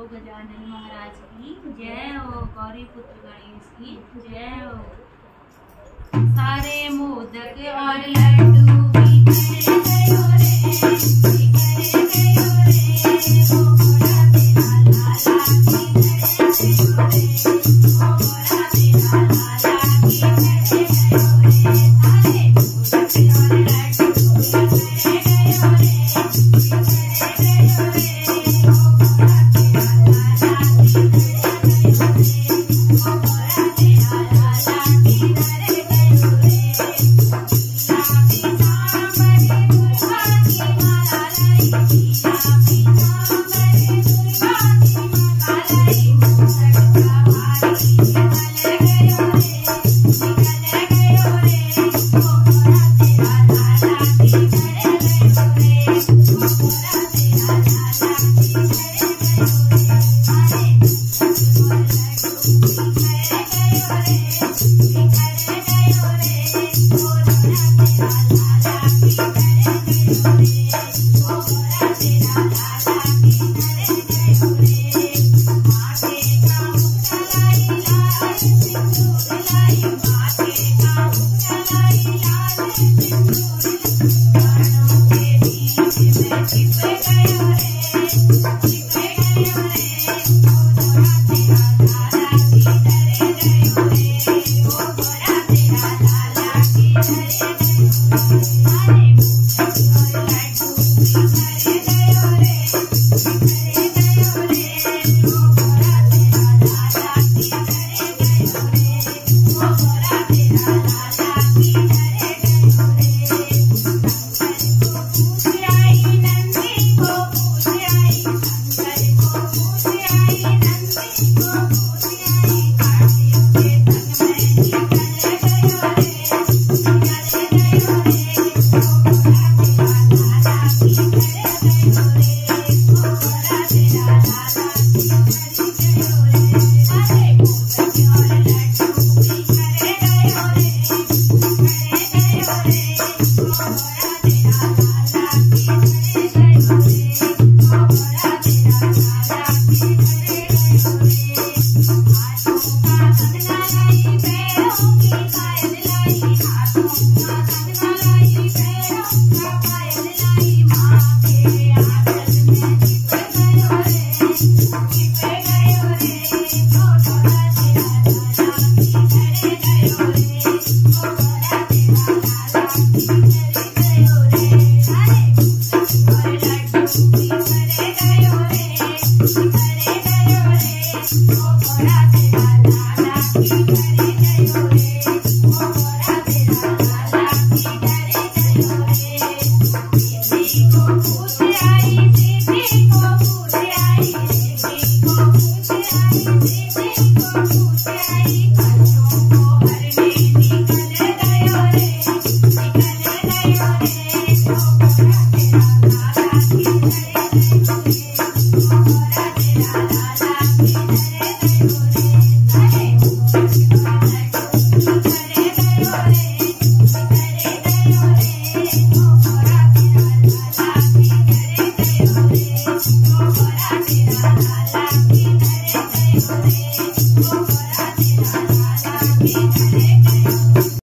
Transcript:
बोलो गजानन महाराज की जय हो, गौरी पुत्र गणेश की जय हो। सारे मोदक और लड्डू बिखरे गयो रे, बिखरे गयो रे, ओ मोरा तेरा लाला बिखरे गयो रे, ओ मोरा तेरा लाला बिखरे गयो रे। सारे मोदक और लड्डू बिखरे गयो रे, बिखरे गयो रे, ओ मोरा तेरा लाला बिखरे गयो रे, ओ मोरा तेरा लाला बिखरे गयो रे।